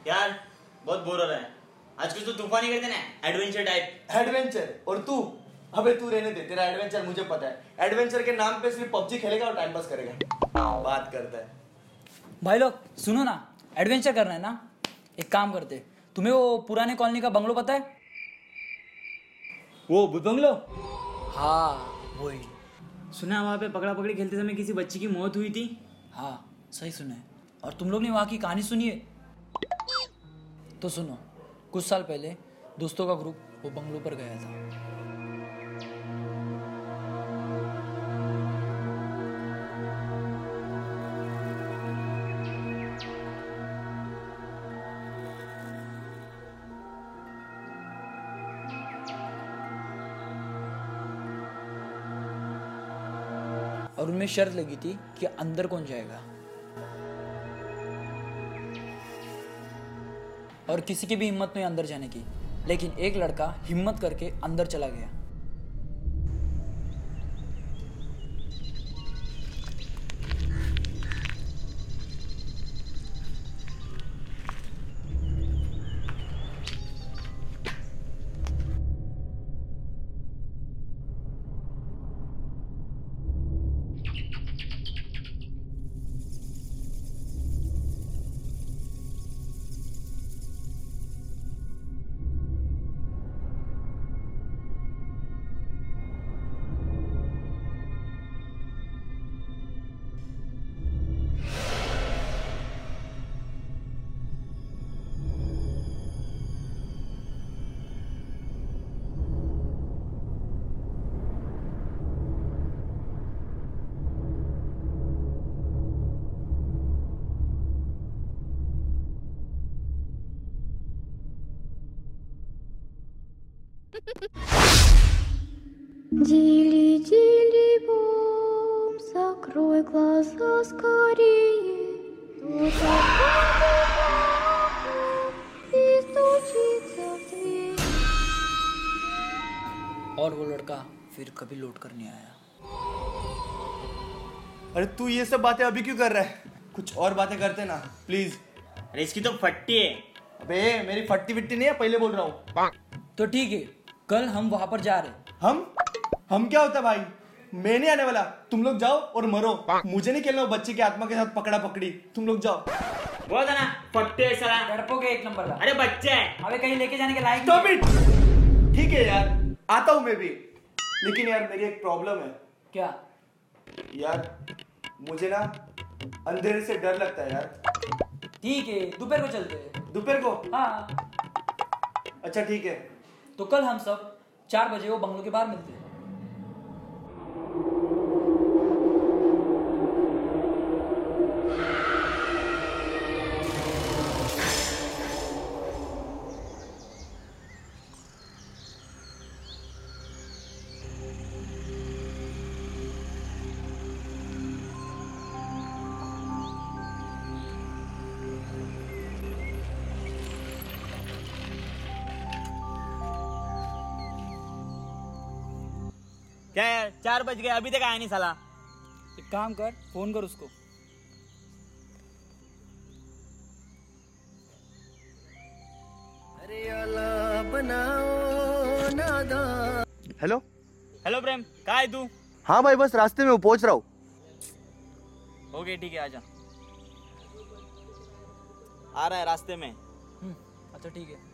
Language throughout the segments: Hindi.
यार बहुत बोर हो रहा है। आज कुछ तो तूफानी करते ना, एडवेंचर टाइप। एडवेंचर? और तू? अबे तू रहने दे, तेरा एडवेंचर मुझे पता है। एडवेंचर के नाम पे सिर्फ पबजी खेलेगा और टाइम पास करेगा। बात करता है। भाई लोग सुनो ना, एडवेंचर करना है ना, एक काम करते। तुम्हें वो पुराने कॉलोनी का बंगलो पता है? वो भूत बंगलो? हाँ वही। सुना वहाँ पे पकड़ा पकड़ी खेलते समय किसी बच्ची की मौत हुई थी। हाँ सही सुना है। और तुम लोग ने वहाँ की कहानी सुनी है? तो सुनो, कुछ साल पहले दोस्तों का ग्रुप वो बंगलो पर गया था। और उनमें शर्त लगी थी कि अंदर कौन जाएगा, और किसी की भी हिम्मत नहीं अंदर जाने की। लेकिन एक लड़का हिम्मत करके अंदर चला गया। Дили, дили, бом, закрой глаза скорее. Тут и стучится в дверь. और वो लड़का फिर कभी लौट कर नहीं आया। अरे तू ये सब बातें अभी क्यों कर रहा है? कुछ और बातें करते ना प्लीज। अरे इसकी तो फट्टी है। अबे मेरी फट्टी विट्टी नहीं है, पहले बोल रहा हूँ। तो ठीक है, कल हम वहां पर जा रहे। हम क्या होता है भाई? मैं नहीं आने वाला। तुम लोग जाओ और मरो। मुझे नहीं खेलना वो बच्चे की आत्मा के साथ पकड़ा पकड़ी। तुम लोग जाओ। वो था ना फट्टे है साला। लड़कों के एक नंबर का। अरे बच्चे है। अबे कहीं लेके जाने के लायक स्टॉप नहीं इट। ठीक है यार, आता हूँ मैं भी। लेकिन यार मेरी एक प्रॉब्लम है। क्या? यार मुझे ना अंधेरे से डर लगता है यार। ठीक है, दोपहर को चलते हैं। दोपहर को? हाँ अच्छा ठीक है। तो कल हम सब 4 बजे वो बंगलो के बाहर मिलते हैं। क्या यार 4 बज गए, अभी तक आया नहीं साला। एक काम कर, फोन कर उसको। हेलो। हेलो प्रेम, कहाँ है तू? हाँ भाई बस रास्ते में हूँ, पहुंच रहा हूँ। ओके ठीक है, आजा। आ रहा है रास्ते में। अच्छा ठीक है।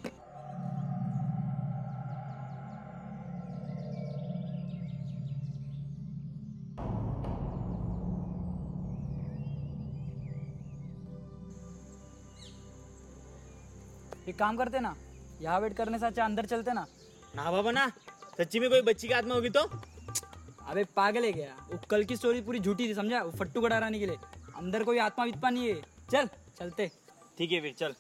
एक काम करते ना, यहाँ वेट करने से अच्छा अंदर चलते ना। ना बाबा ना, सच्ची में कोई बच्ची की आत्मा होगी तो? अबे पागल है क्या? वो कल की स्टोरी पूरी झूठी थी, समझा? वो फट्टू को डराने के लिए। अंदर कोई आत्मा वित्मा नहीं है। चल चलते। ठीक है फिर चल।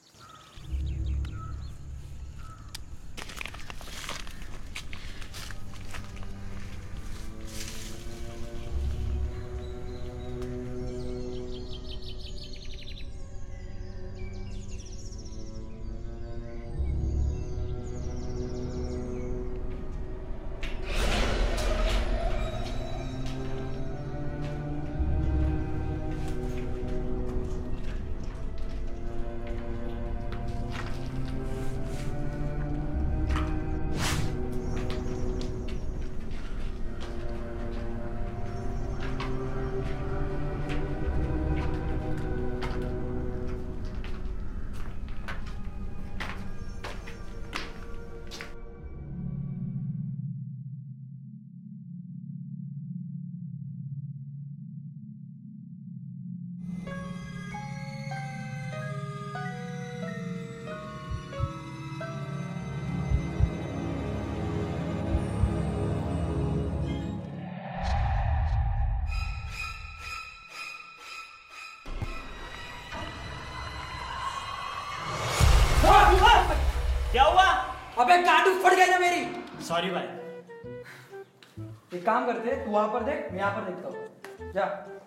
अबे गांड फट गई ना मेरी। सॉरी भाई। एक काम करते, तू वहां पर देख, मैं यहाँ पर देखता हूँ। जा।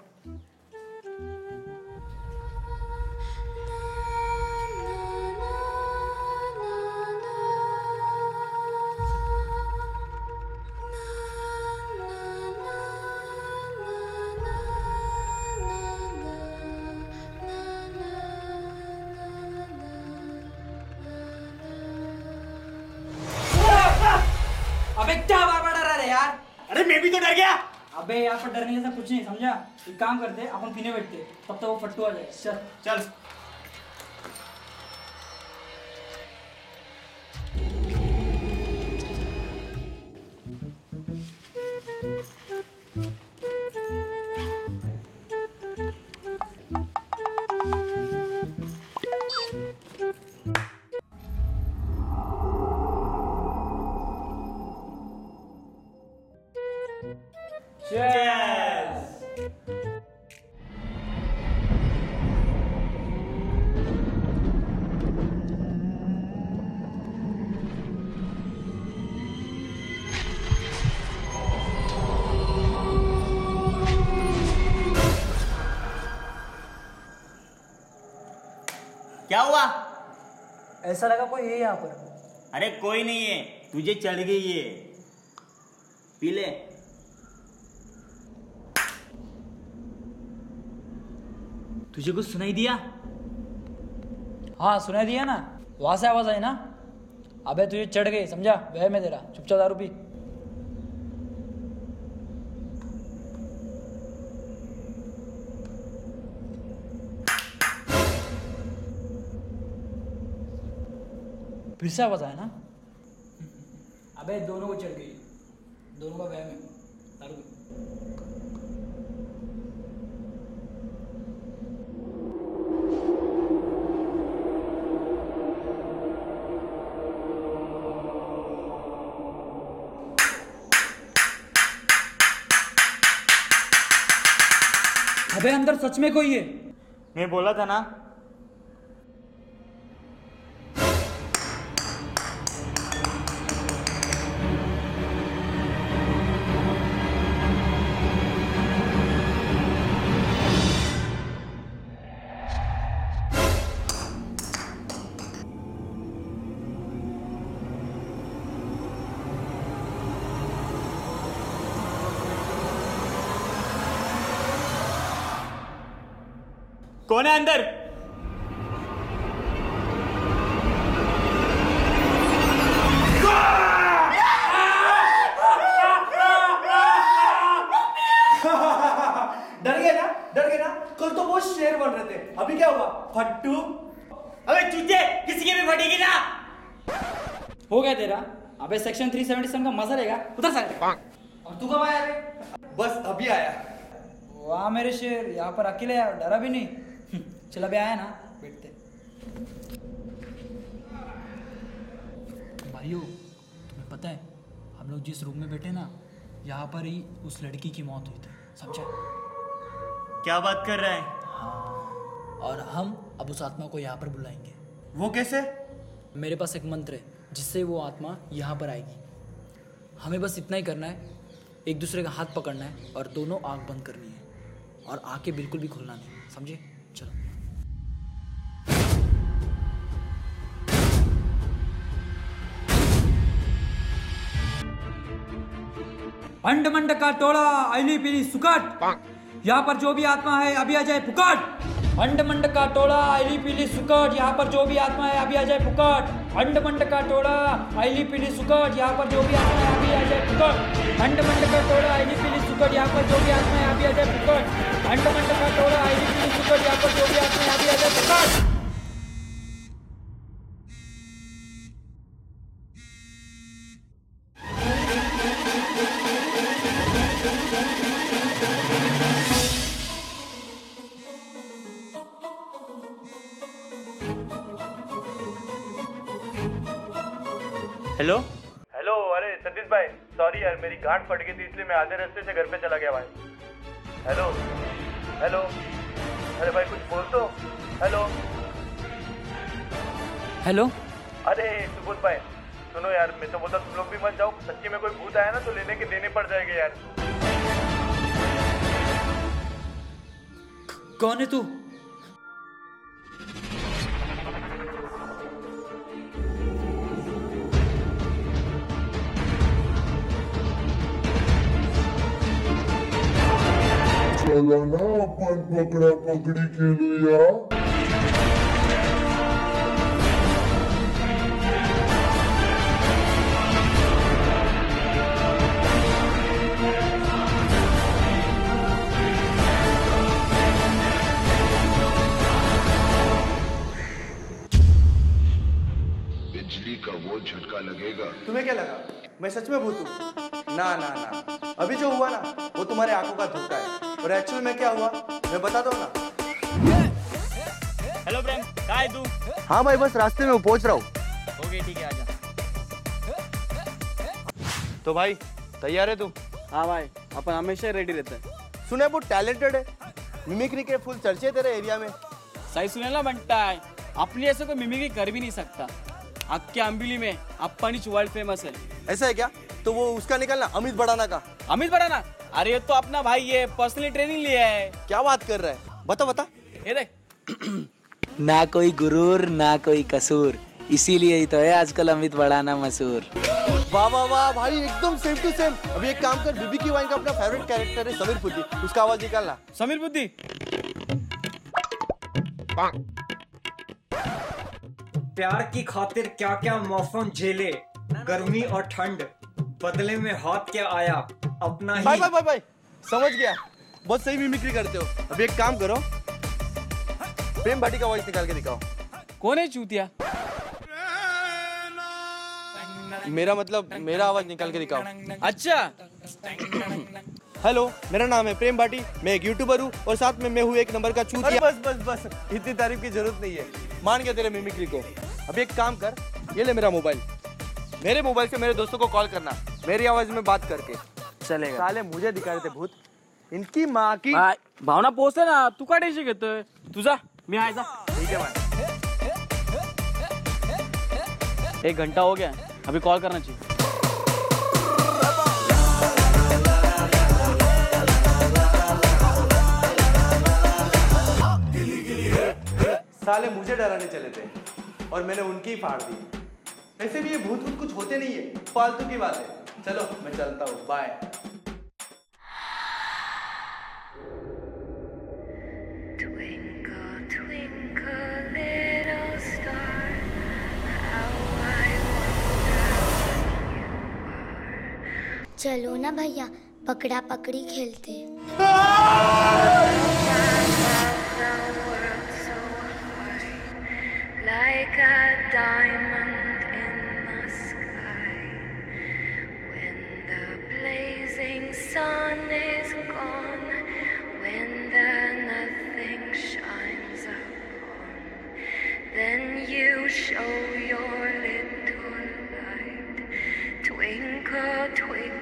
अबे क्या बार-बार डरा रहे यार? अरे मैं भी तो डर गया। अबे यहाँ पर डरने जैसा कुछ नहीं, समझा? एक काम करते, अपन पीने बैठते, तब तक वो फट्टू आ जाए। चल चल। Cheers! क्या हुआ? ऐसा लगा कोई है यहाँ पर। अरे कोई नहीं है, तुझे चढ़ गई है। पी ले। तुझे कुछ सुनाई दिया? हाँ सुनाई दिया ना, वहां से आवाज आई ना। अबे तुझे चढ़ गई, समझा? वह मैं तेरा चुपचाप दारू पी। फिर से आवाज आया ना। अबे दोनों को चढ़ गई, दोनों का वह में दारू पी। अबे अंदर सच में कोई है। मैं बोला था ना। कौन है अंदर? डर गए ना, डर गए ना। कल तो वो शेर बन रहे थे, अभी क्या हुआ? फट्टू। अबे चूते, किसी की भी फटेगी ना। हो गया तेरा। अबे सेक्शन 377 का मजा लेगा, उधर से। और तू कब आया रे? बस अभी आया। वाह मेरे शेर, यहाँ पर अकेले आया, डरा भी नहीं। चल अभी आया ना, बैठते। भाइयों तुम्हें पता है हम लोग जिस रूम में बैठे ना, यहाँ पर ही उस लड़की की मौत हुई थी, समझा? क्या बात कर रहा है? हाँ, और हम अब उस आत्मा को यहाँ पर बुलाएंगे। वो कैसे? मेरे पास एक मंत्र है जिससे वो आत्मा यहाँ पर आएगी। हमें बस इतना ही करना है, एक दूसरे का हाथ पकड़ना है और दोनों आँख बंद करनी है और आँखें बिल्कुल भी खुलना नहीं, समझे? चलो। अंड मंड का टोला आईली पीली सुकट, यहाँ पर जो भी आत्मा है अभी आ जाए पुकाट। अंड मंड का टोला आईली पीली सुकट, यहाँ पर जो भी आत्मा है अभी आ जाए पुकाट। अंड मंड का टोला आईली पीली सुकट, यहाँ पर जो भी आत्मा है अभी आ जाए पुकाट। अंड मंड का टोला आईली पीली सुकट, यहाँ पर जो भी आत्मा है अभी आ जाए पुकाट। अंड मंड का टोला आईली पीली सुकट, यहाँ पर जो भी आत्मा है अभी आ जाए पुकाट। Hello hello. अरे सतीश भाई, सॉरी यार, मेरी गांठ फट गई थी इसलिए मैं आधे रास्ते से घर पे चला गया भाई। Hello hello. अरे भाई कुछ बोल तो। Hello hello. अरे सुबोध भाई, सुनो यार, मैं तो बोलता तुम लोग भी मत जाओ, सच्ची में कोई भूत आया ना तो लेने के देने पड़ जाएंगे यार। कौन है तू? चला ना अपन पकड़ा पकड़ी खेलूया। बिजली का वो झटका लगेगा। तुम्हें क्या लगा मैं सच में भूत हूँ? ना ना ना, अभी जो हुआ ना वो तुम्हारे आंखों का धोखा है, और एक्चुअल में क्या हुआ मैं बता दो ना। हेलो प्रेम, कहाँ है तू? हाँ भाई, बस रास्ते में पहुंच रहा हूँ। ओके ठीक है, आजा। तो भाई तैयार है तू? हाँ भाई, अपन हमेशा रेडी रहते हैं। सुना है बहुत टैलेंटेड है, मिमिक्री के फुल चर्चे हैं तेरे एरिया में। सही सुने ना बनता है, अपनी ऐसे कोई मिमिक्री कर भी नहीं सकता। आपके अम्बिली में अप्पानीच वर्ल्ड फेमस है। ऐसा है क्या? तो वो उसका निकालना, अमित बड़ाना का। अमित बड़ाना? अरे ये तो अपना भाई है, पर्सनली ट्रेनिंग लिया है। क्या बात कर रहा है, बता बता। ये देख। ना कोई गुरूर ना कोई कसूर, इसीलिए ही तो है आजकल अमित बड़ाना मशहूर। वाह वाह वाह भाई, एकदम सेम टू सेम। अभी एक काम कर, बीबी की वाइन का अपना फेवरेट कैरेक्टर है समीर पुद्दी, उसका आवाज निकालना। समीर बुद्धि। प्यार की खातिर क्या क्या मौसम झेले, गर्मी और ठंड, बदले में हाथ क्या आया अपना ही। भाई भाई भाई भाई, समझ गया, बहुत सही मिमिक्री करते हो। अभी एक काम करो, प्रेम भाटी का वॉइस निकाल के दिखाओ। कौन है चूतिया? मेरा मतलब मेरा आवाज निकाल के दिखाओ। अच्छा। हेलो, मेरा नाम है प्रेम भाटी, मैं एक यूट्यूबर हूँ और साथ में मैं हूँ एक नंबर का चूतिया। बस बस बस, इतनी तारीफ की जरूरत नहीं है, मान गया तेरे मिमिक्री को। अभी एक काम कर, ये ले मेरा मोबाइल, मेरे मोबाइल से मेरे दोस्तों को कॉल करना, मेरी आवाज में बात करके। चलेगा। साले मुझे दिखा रहे थे भूत, इनकी माँ की। भाई, भावना पोचते ना, तू का टेन्शन घेतोय? तुझा मी आहे जा। ठीक है भाई। 1 घंटा हो गया, अभी कॉल करना चाहिए। साले मुझे डराने चले थे और मैंने उनकी ही फाड़ दी। वैसे भी ये भूत भूत कुछ होते नहीं है, फालतू की बात है। चलो मैं चलता हूँ, bye. Twinkle, twinkle, little star, how I wonder you are. चलो ना भैया, पकड़ा पकड़ी खेलते। Like a diamond in the sky, when the blazing sun is gone, when the nothing shines upon, then you show your little light. Twinkle, twinkle.